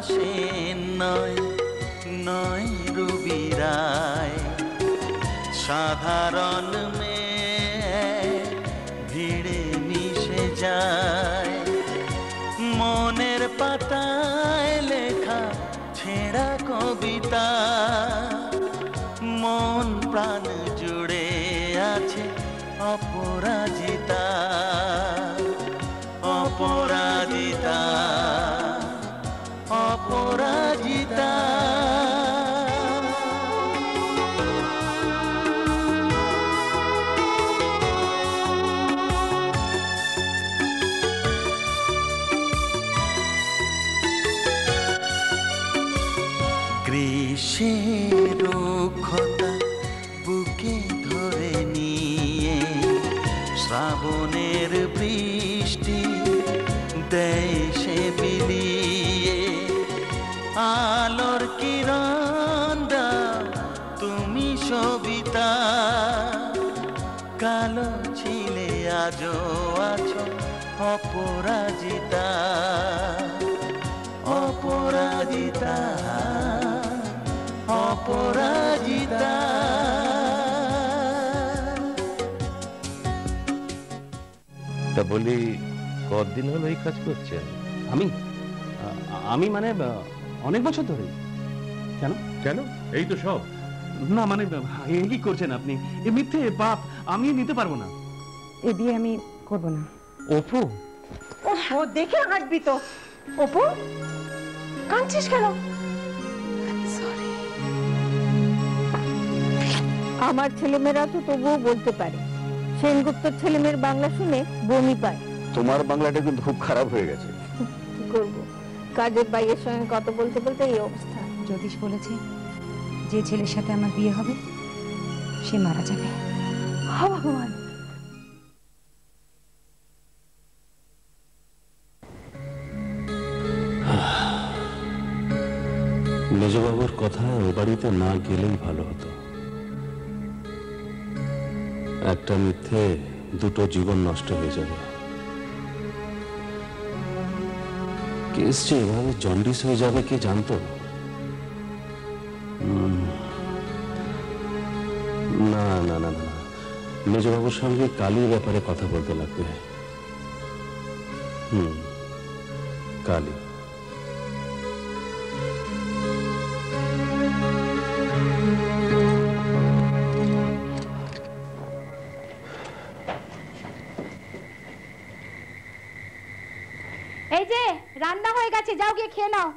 সেন নয়, নয় রুবি রায়, সাধারণ মেয়ে ভিড়ে মিশে যায়। মনের পাতায় লেখা ছেঁড়া কবিতা, মন প্রাণ জুড়ে আছে অপরাজিতা, অপরাজিতা, অপরাজিতা। গ্রীষ্মের রুক্ষতা বুকে ধরে নিয়ে, শ্রাবণের বৃষ্টি দেয় সে বিলিয়ে। আলোর কিরণ দাও তুমি সবিতা, কালো ছিলে আজও আছো অপরাজিতা, অপরাজিতা, অপরাজিতা। তা বলি, কতদিন হলো এই কাজ করছেন? আমি মানে অনেক বছর ধরে। কেন কেন? এই তো সব। না মানে কি করছেন আপনি? এ মিথ্যে পাপ, আমি নিতে পারবো না। এ বিয়ে আমি করবো না। অপু, ও দেখে হাঁটবি তো। অপু, কাঁদছিস কেন? আমার ছেলেমেয়েরা তো তবুও বলতে পারে, সেনগুপ্তর ছেলেমেয়ের বাংলা শুনে বমি পায়। তোমার বাংলাটা কিন্তু খুব খারাপ হয়ে গেছে। কি করবো, কাজের বাইয়ের সঙ্গে কথা বলতে বলতে এই অবস্থা। জ্যোতিষ বলেছে যে ছেলের সাথে আমার বিয়ে হবে সে মারা যাবে। ভগবান। মেজবাবুর কথা ও বাড়িতে না গেলেই ভালো হতো। একটা মিথ্যে দুটো জীবন নষ্ট হয়ে যাবে। কেস যে এভাবে জন্ডিস হয়ে যাবে কে জানতো? না না না না, মেজবাবুর সঙ্গে কালীর ব্যাপারে কথা বলতে লাগবে। কালী। এই যে রান্না হয়ে গেছে, যাও গিয়ে খেয়ে নাও।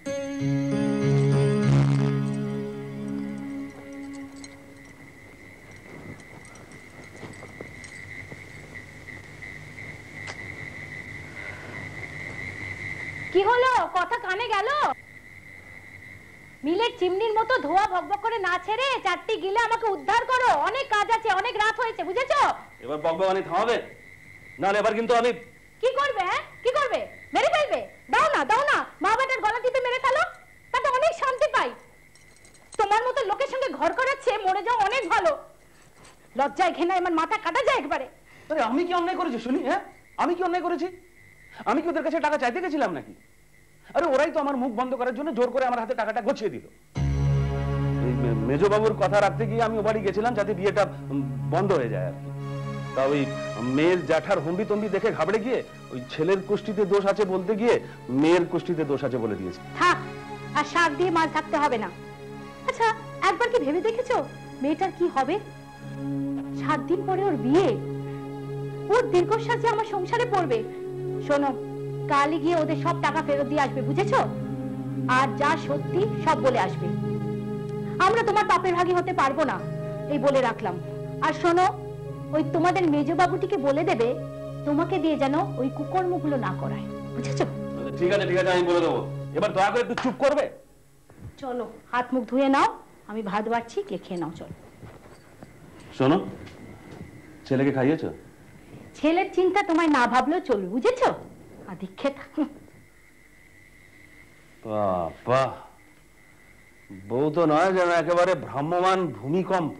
কি হলো, কথা কানে গেল? মিলের চিমনির মতো ধোয়া ভকভক করে না ছেড়ে চারটি গিলে আমাকে উদ্ধার করো, অনেক কাজ আছে, অনেক রাত হয়েছে, বুঝেছো? এবার বকবকানি থামাবে, নাহলে এবার কিন্তু আমি। কি করবে? কি করবে? মেরে ফেলবে? দাও না, দাও না, মা বেটার গলা টিপে মেরে ফেলো, তাতে অনেক শান্তি পাই। তোমার মতো লোকের সঙ্গে ঘর করাচ্ছে, মরে যাও অনেক ভালো। লজ্জায় ঘেনায় আমার মাথা কাটা যায় একবারে। আরে আমি কি অন্যায় করেছি শুনি? হ্যাঁ, আমি কি অন্যায় করেছি? আমি কি ওদের কাছে টাকা চাইতে গেছিলাম নাকি? আরে ওরাই তো আমার মুখ বন্ধ করার জন্য জোর করে আমার হাতে টাকাটা গছিয়ে দিল। মেজবাবুর কথা রাখতে গিয়ে আমি ও বাড়ি গেছিলাম যাতে বিয়েটা বন্ধ হয়ে যায় আর কি। তা ওই মেয়ের জ্যাঠার হম্বি তম্বি দেখে ঘাবড়ে গিয়ে ওই ছেলের কুষ্টিতে দোষ আছে বলতে গিয়ে মেয়ের কুষ্টিতে দোষ আছে বলে দিয়েছে। থাক, আর শাক দিয়ে মাছ থাকতে হবে না। আচ্ছা, একবার কি ভেবে দেখেছো মেয়েটার কি হবে? 7 দিন পরে ওর বিয়ে, ওর দীর্ঘশ্বাস যে আমার সংসারে পড়বে। শোনো, কালই গিয়ে ওদের সব টাকা ফেরত দিয়ে আসবে, বুঝেছো? আর যা সত্যি সব বলে আসবে। আমরা তোমার পাপের ভাগী হতে পারবো না, এই বলে রাখলাম। আর শোনো, ওই তোমাদের মেজবাবুটিকে বলে দেবে তোমাকে দিয়ে যেন ওই কুকর্মগুলো না করায়, বুঝেছো? ঠিক আছে ঠিক আছে, আমি বলে দেবো। এবার দয়া করে একটু চুপ করবে? চলো, হাত মুখ ধুয়ে নাও, আমি ভাত বাড়ছি, কে খেয়ে নাও। চলো। শোনো, ছেলেকে খাইয়েছো? ছেলের চিন্তা তোমায় না ভাবলেও চলবে, বুঝেছো? আদিক্ষেতা। বাবা, বউ তো নয় যেন একেবারে ভ্রাম্যমান ভূমিকম্প।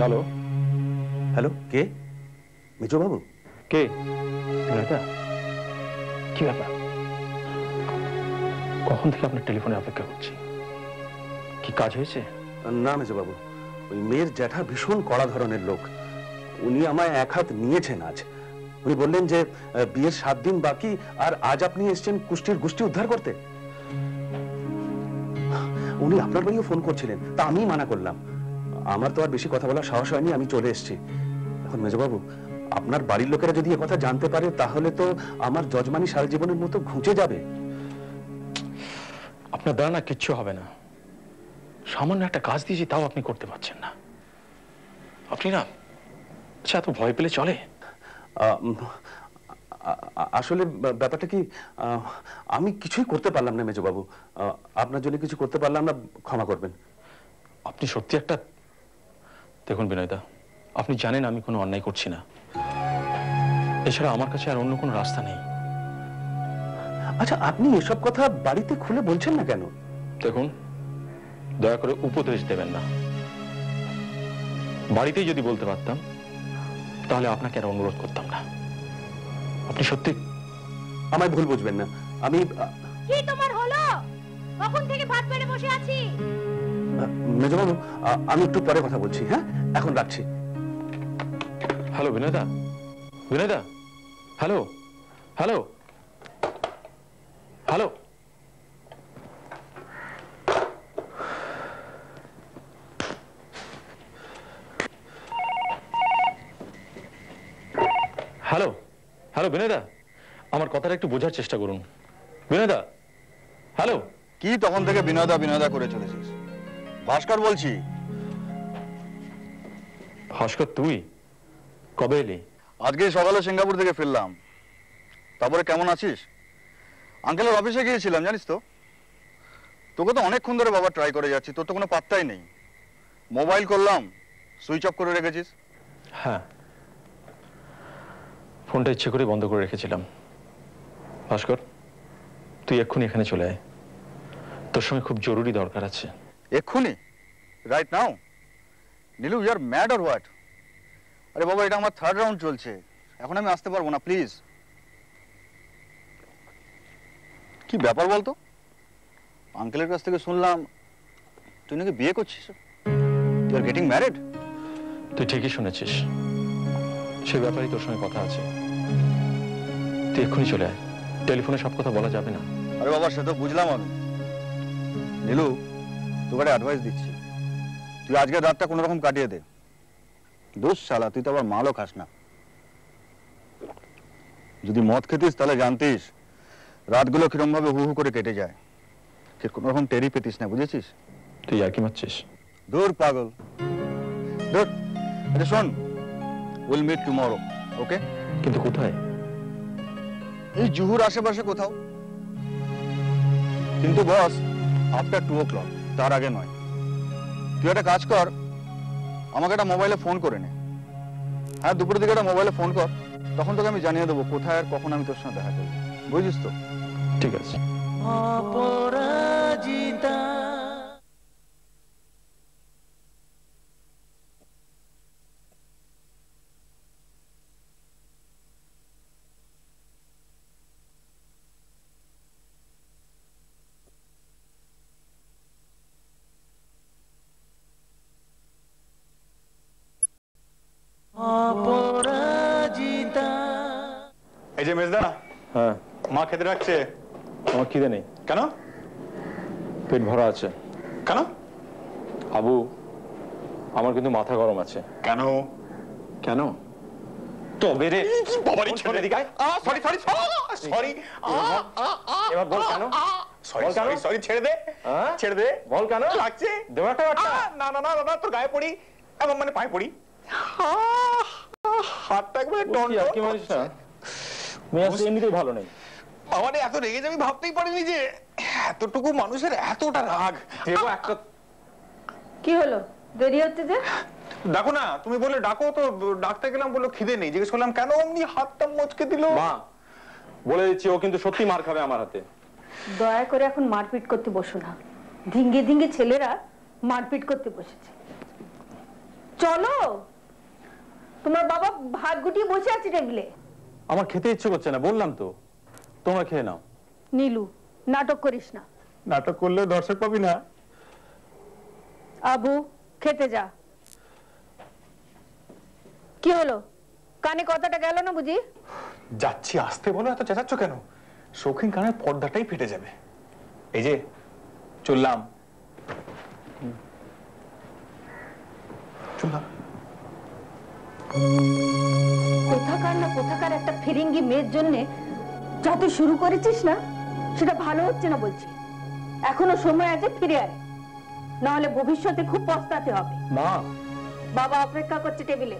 হ্যালো হ্যালো, কে? মেজো বাবু? কে? বিনয়দা, কি ব্যাপার? কখন থেকে আপনার টেলিফোনে অপেক্ষা করছি। কি কাজ হয়েছে? না মেজো বাবু, ওই মেয়ের জ্যাঠা ভীষণ কড়া ধরনের লোক। উনি আমায় এক হাত নিয়েছেন আজ। উনি বললেন যে বিয়ের 7 দিন বাকি, আর আজ আপনি এসেছেন কুষ্টির গোষ্ঠী উদ্ধার করতে। উনি আপনার বাড়িও ফোন করছিলেন, তা আমি মানা করলাম। আমার তো আর বেশি কথা বলার সাহস হয়নি, আমি চলে এসেছি। এখন মেজো বাবু, আপনার বাড়ির লোকেরা যদি এ কথা জানতে পারে তাহলে তো আমার যজমানি সারা জীবনের মতো ঘুঁচে যাবে। আপনার দ্বারা না কিচ্ছু হবে না। সামান্য একটা কাজ দিয়েছি, তাও আপনি করতে পারছেন না। আপনি না আচ্ছা এত ভয় পেলে চলে? আসলে ব্যাপারটা কি, আমি কিছুই করতে পারলাম না মেজো বাবু। আপনার জন্য কিছু করতে পারলাম না, ক্ষমা করবেন। আপনি সত্যি একটা, দেখুন বিনয়দা, আপনি জানেন আমি কোনো অন্যায় করছি না। এছাড়া আমার কাছে আর অন্য কোনো রাস্তা নেই। আচ্ছা, আপনি এসব কথা বাড়িতে খুলে বলছেন না কেন? দেখুন, দয়া করে উপদেশ দেবেন না। বাড়িতেই যদি বলতে পারতাম তাহলে আপনাকে আর অনুরোধ করতাম না। আপনি সত্যি আমায় ভুল বুঝবেন না। আমি কি তোমার হলো? কখন থেকে ভাত বেড়ে বসে আছি। মেজো বাবু, আমি একটু পরে কথা বলছি। হ্যাঁ, এখন রাখছি। হ্যালো বিনয়দা, বিনয়দা, hello, hello, hello. Hello, hello বিনয়দা, আমার কথাটা একটু বোঝার চেষ্টা করুন। বিনয়দা, হ্যালো। কি তখন থেকে বিনয়দা বিনয়দা করে চলেছিস? ভাস্কর বলছি। ভাস্কর, তুই কবে এলি? আজকে সকালে সিঙ্গাপুর থেকে ফিরলাম। তারপরে কেমন আছিস? আঙ্কেলের অফিসে গিয়েছিলাম, জানিস তো। তোকে তো অনেকক্ষণ ধরে বাবা ট্রাই করে যাচ্ছি, তোর তো কোনো পাত্তাই নেই। মোবাইল করলাম, সুইচ অফ করে রেখেছিস। হ্যাঁ, ফোনটা ইচ্ছে করে বন্ধ করে রেখেছিলাম। ভাস্কর, তুই এক্ষুনি এখানে চলে আয়। তোর সঙ্গে খুব জরুরি দরকার আছে। এক্ষুনি? Right now? Nilu, you are mad or what? আরে বাবা, এটা আমার 3rd রাউন্ড চলছে, এখন আমি আসতে পারবো না, প্লিজ। কি ব্যাপার বলতো? আঙ্কেলের কাছ থেকে শুনলাম তুই নাকি বিয়ে করছিস। You are getting married? তুই ঠিকই শুনেছিস, সে ব্যাপারেই তোর সঙ্গে কথা আছে। তুই এক্ষুনি চলে আয়, টেলিফোনে সব কথা বলা যাবে না। আরে বাবা, সে তো বুঝলাম আমি। নীলু, তোকে একটা অ্যাডভাইস দিচ্ছি, তুই আজকের রাতটা কোনো রকম কাটিয়ে দে। দোষ শালা, তুই তো আবার মালও খাস না। যদি মদ খেতিস তাহলে জানতিস রাতগুলো কিরম ভাবে হু হু করে কেটে যায়। কোনো রকম টেরি পেতিস না, বুঝেছিস? তুই আর কি মারছিস? দূর পাগল, দূর। আচ্ছা শোন, উইল মিট টুমরো, ওকে? কিন্তু কোথায়? এই জুহুর আশেপাশে কোথাও। কিন্তু বস, আফটার 2 o'clock, তার আগে নয়। তুই একটা কাজ কর, আমাকে একটা মোবাইলে ফোন করে নে। হ্যাঁ, দুপুরের দিকে একটা মোবাইলে ফোন কর, তখন তোকে আমি জানিয়ে দেবো কোথায় আর কখন আমি তোর সঙ্গে দেখা করবো, বুঝিস তো? ঠিক আছে। অপরাজিতা অপরাজিতা। এই যে মেজদা, হ্যাঁ, মা খেতে রাখছে। আমার খিদে নেই। কেন? পেট ভরা আছে। কেন? আবু, আমার কিন্তু মাথা গরম আছে। কেন? কেন? তবে রে বাবারই ছেলে দিকে। সরি সরি সরি, এবার বল কেন? সরি সরি সরি, ছেড়ে দে, ছেড়ে দে। বল কেন? লাগছে। দেবো একটা বাচ্চা। না না না না, তোর গায়ে পড়ি, এমন মানে পায়ে পড়ি। হাতটা একবারে টন আর কি মারিস না? মেয়ে এমনিতেই ভালো নেই। আমারে এত রেগে যাবি ভাবতেই পারিনি যে এতটুকু মানুষের এতটা রাগ। দেবো একটা। কি হলো, দেরি হচ্ছে যে? দেখো না, তুমি বলে ডাকো, তো ডাকতে গেলাম, বললো খিদে নেই। জিজ্ঞেস করলাম কেন, অমনি হাতটা মচকে দিল। মা, বলে দিচ্ছি ও কিন্তু সত্যি মার খাবে আমার হাতে। দয়া করে এখন মারপিট করতে বসো না। ধিঙ্গে ধিঙ্গে ছেলেরা মারপিট করতে বসেছে। চলো, তোমার বাবা ভাত গুটিয়ে বসে আছে টেবিলে। আমার খেতে ইচ্ছে করছে না, বললাম তো। তোমরা খেয়ে নাও। নীলু, নাটক করিস না। নাটক করলে দর্শক পাবি না। আবু, খেতে যা। কি হলো, কানে কথাটা গেল না বুঝি? যাচ্ছি, আসতে বলো, এত চেঁচাচ্ছ কেন? শৌখিন কানের পর্দাটাই ফেটে যাবে। এই যে চললাম। কোথাকার না কোথাকার একটা ফিরিঙ্গি মেয়ের জন্য যা তুই শুরু করেছিস না, সেটা ভালো হচ্ছে না বলছি। এখনো সময় আছে, ফিরে আয়, নাহলে ভবিষ্যতে খুব পস্তাতে হবে। মা, বাবা অপেক্ষা করছে টেবিলে।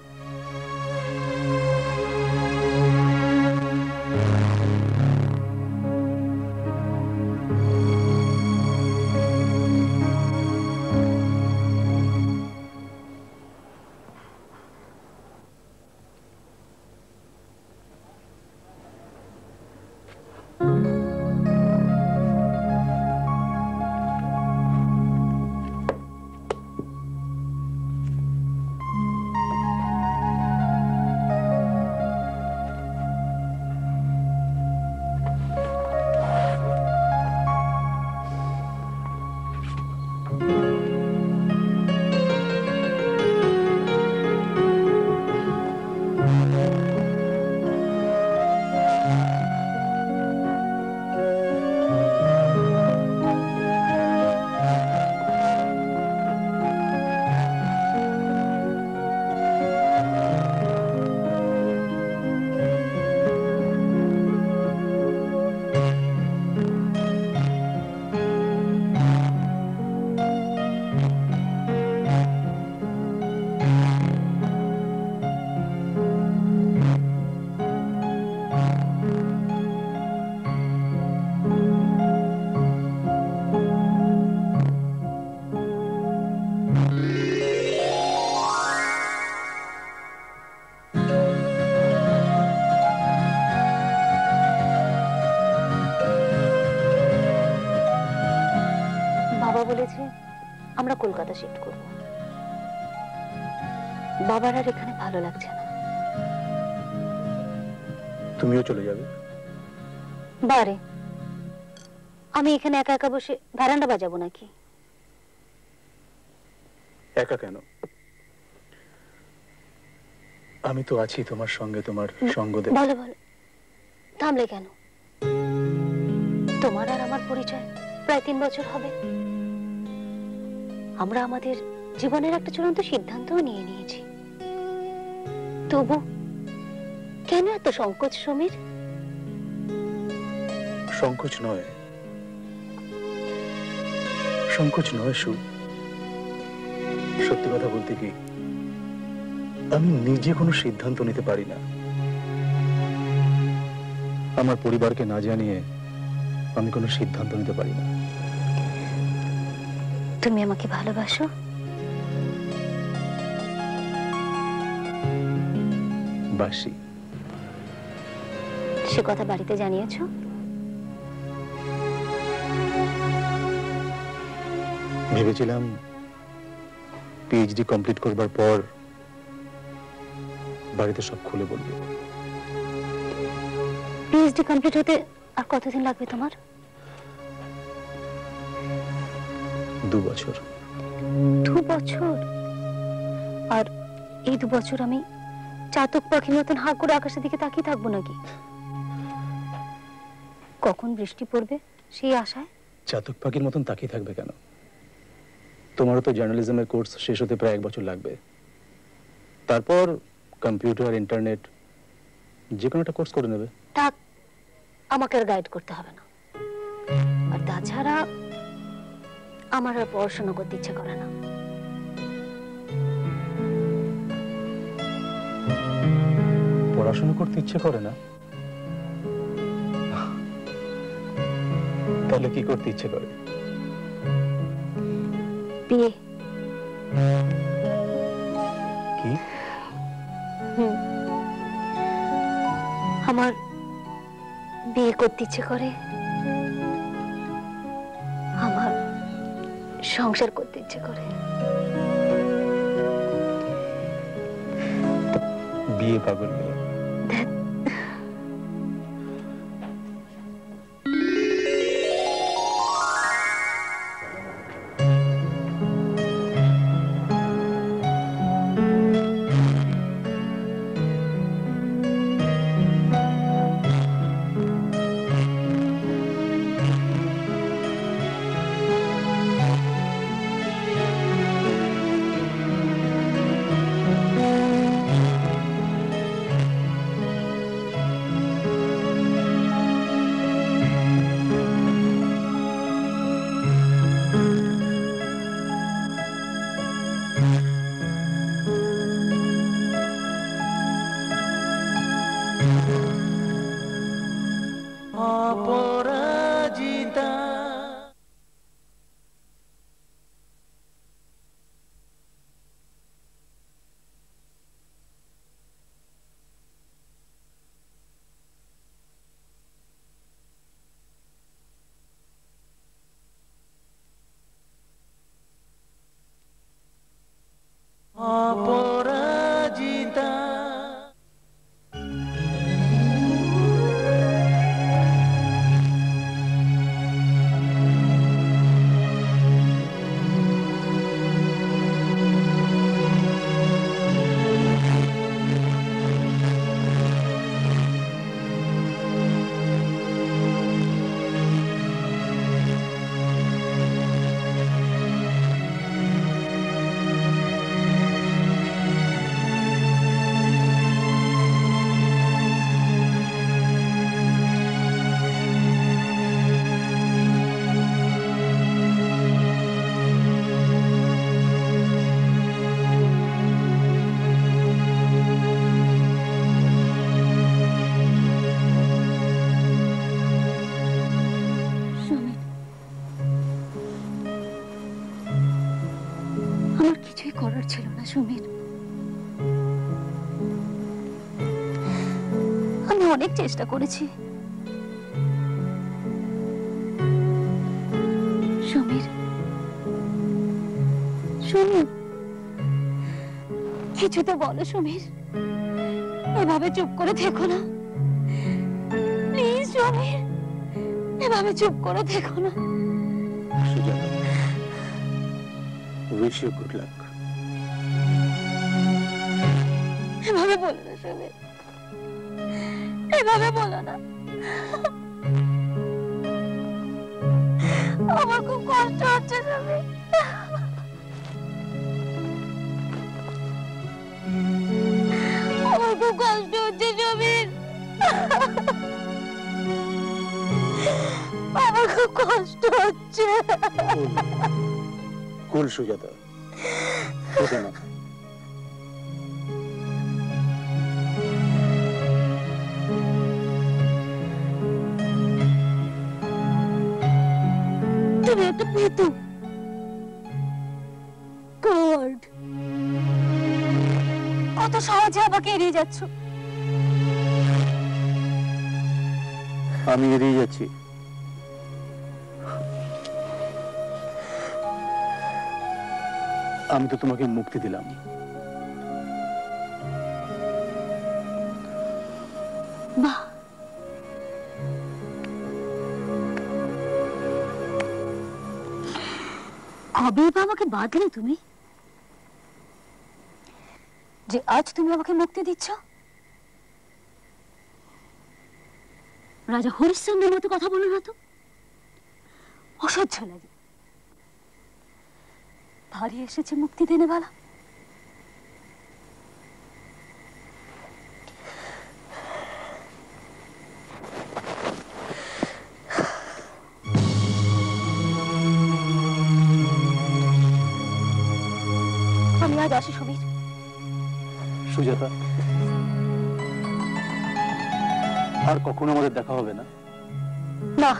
বলেছে আমরা কলকাতা শিফট করব। বাবার আর এখানে ভালো লাগছে না। তুমিও চলে যাবে? বারে, আমি এখানে একা একা বসে ভ্যারান্ডা বাজাবো নাকি? একা কেন? আমি তো আছি তোমার সঙ্গে, তোমার সঙ্গ দেব। বলো বলো, থামলে কেন? তোমার আর আমার পরিচয় প্রায় 3 বছর হবে। আমরা আমাদের জীবনের একটা চূড়ান্ত সিদ্ধান্তও নিয়ে নিয়েছি। তবু কেন এত সংকোচ সমীর? সংকোচ নয়, সংকোচ নয় সু। সত্যি কথা বলতে কি, আমি নিজে কোনো সিদ্ধান্ত নিতে পারি না। আমার পরিবারকে না জানিয়ে আমি কোনো সিদ্ধান্ত নিতে পারি না। তুমি আমাকে ভালোবাসো? বাসি। সে কথা বাড়িতে জানিয়েছো? ভেবেছিলাম পিএইচডি কমপ্লিট করবার পর বাড়িতে সব খুলে বলবো। পিএইচডি কমপ্লিট হতে আর কতদিন লাগবে তোমার? 2 বছর। 2 বছর? আর এই 2 বছর আমি চাতক পাখির মতন হাঁ করে আকাশের দিকে তাকিয়ে থাকবো নাকি? কখন বৃষ্টি পড়বে সেই আশায়? চাতক পাখির মতন তাকিয়ে থাকবে কেন? তোমারও তো জার্নালিজমের কোর্স শেষ হতে প্রায় 1 বছর লাগবে। তারপর কম্পিউটার, ইন্টারনেট যে কোনো একটা কোর্স করে নেবে। থাক, আমাকে আর গাইড করতে হবে না। আর তাছাড়া আমার আর পড়াশোনা করতে ইচ্ছে করে না। পড়াশোনা করতে ইচ্ছে করে না? তাহলে কি করতে ইচ্ছে করে? বিয়ে। কি? আমার বিয়ে করতে ইচ্ছে করে, আমার সংসার করতে ইচ্ছে করে। বিয়ে পাগল মেয়ে। অপরাজিতা অপরাজিতা সুমিত, আমার কিছুই করার ছিল না সুমিত। আমি অনেক চেষ্টা করেছি সমীর, সমীর কিছু তো বলো সমীর, এভাবে চুপ করে থেকো না প্লিজ সমীর, এভাবে চুপ করে থেকো না। Sujata, wish you good luck. এভাবে বলো না সমীর, এভাবে বলো না, আমার খুব কষ্ট হচ্ছে সমীর। আমার খুব কষ্ট হচ্ছে সমীর, আমার খুব কষ্ট হচ্ছে। কুল সুজাতা, কেঁদো না। তুমি একটা পেতু গড, কত সহজে আমাকে এড়িয়ে যাচ্ছ। আমি এড়িয়ে যাচ্ছি? আমি তো তোমাকে মুক্তি দিলাম। বাহ, কবে বা আমাকে বাঁধলে তুমি, যে আজ তুমি আমাকে মুক্তি দিচ্ছ? রাজা হরিশ্চন্দ্রের মতো কথা বলো না তো, অসহ্য লাগে। ভারী এসেছে মুক্তি দেনে বালা। আমি আজ আসি সমীর। সুজাতা, আর কখনো আমাদের দেখা হবে না? না,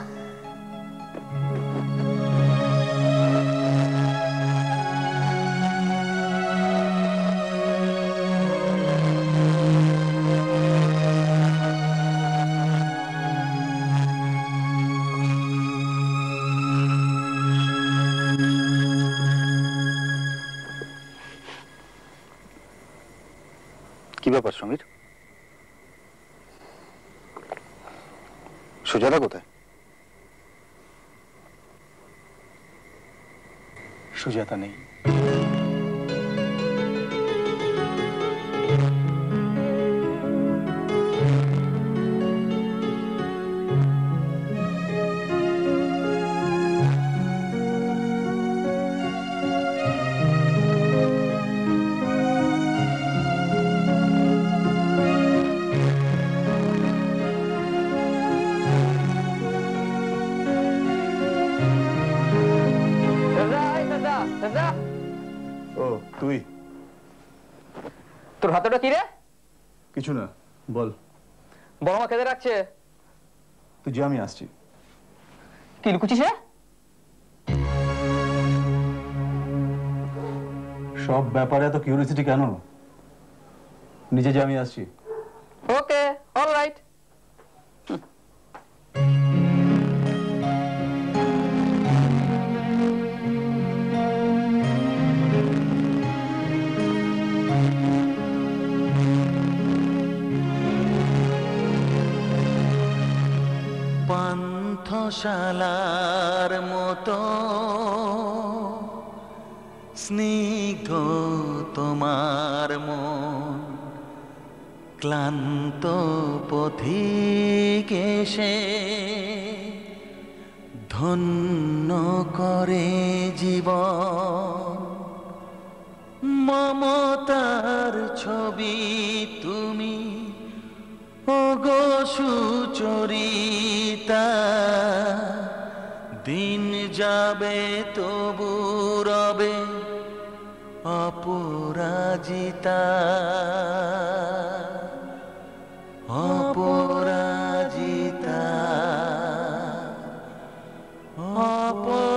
কি ব্যাপার সমীর? সুজাতা কোথায়? সুজাতা নেই। ও তুই? তোর হাতটা কি রে? কিছু না, বল। বড় মা খেতে রাখছে, তুই যে আমি আসছি। কি লুকুচিস রে? সব ব্যাপারে এত কিউরিয়াসিটি কেন? নিজে যে আমি আসছি। ওকে, অলরাইট। পান্থশালার মতো স্নিগ্ধ তোমার মন, ক্লান্ত পথিক এসে ধন্য করে জীবন। মমতার ছবি তুমি, ওগো সুচরিতা, দিন যাবে তবু রবে অপরাজিতা, অপরাজিতা, অপরাজিতা।